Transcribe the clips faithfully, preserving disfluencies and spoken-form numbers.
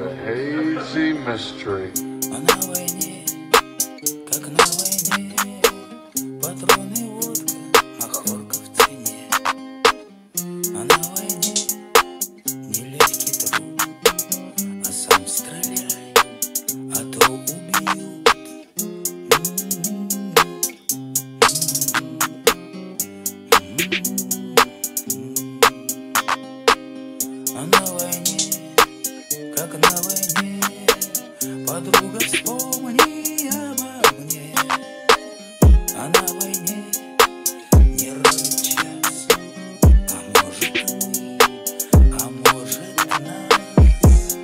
a hazy mystery. А на войне, как на войне, патроны, водка, махорка в цене. А на войне нелегкий труд, а сам стреляй, а то убьют. А на войне, как на войне, подруга, вспомни обо мне. А на войне не ровен час, а может мы, а может нас.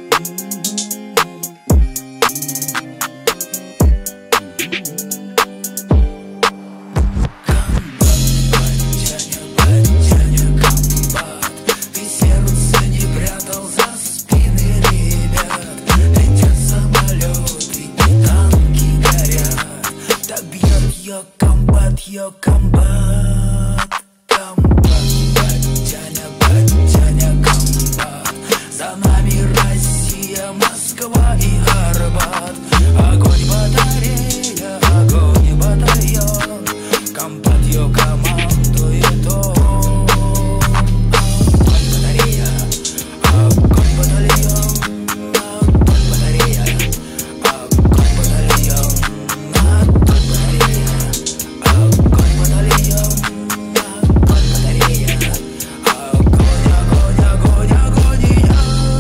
Комбат, батяня, батяня, комбат, ты сердце не прятал за спины ребят. Летят самолеты и танки горят. Так бьет ее комбат, ее комбат. Комбат, батяня, батяня, комбат. За нами Россия, Москва и Арбат. Огонь батарея, огонь батальон. Комбат ее командует он. Огонь батарея, огонь батальон. Огонь батарея, огонь батальон. Огонь батарея, огонь батальон. Огонь батарея, огонь, огонь, огонь, огонь.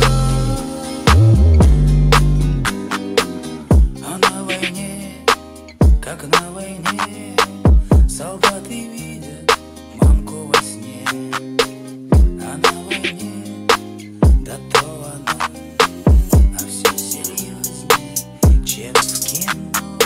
А на войне, как на войне, солдаты видят мамку во сне. А на войне, да то оно, а все серьезней, чем в кино.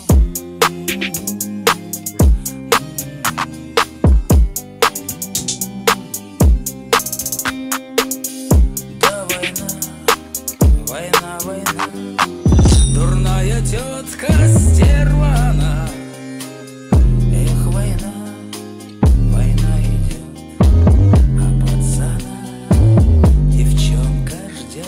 Да война, война, война, дурная тетка стервана. Эх, война, война идет, а пацана девчонка ждет.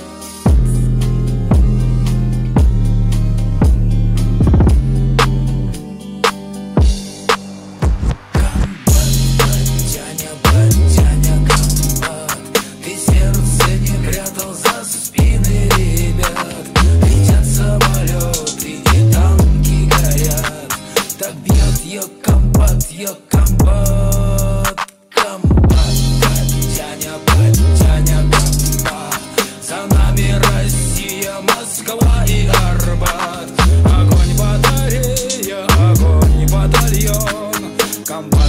Комбат, батяня, батяня, комбат, ты сердце не прятал за спины ребят. Летят самолеты и танки горят. Так бьет ее комбат, ее комбат. Комбат, батяня, батяня, комбат. За нами Россия, Москва и Арбат. Огонь батарея, огонь батальон. Комбат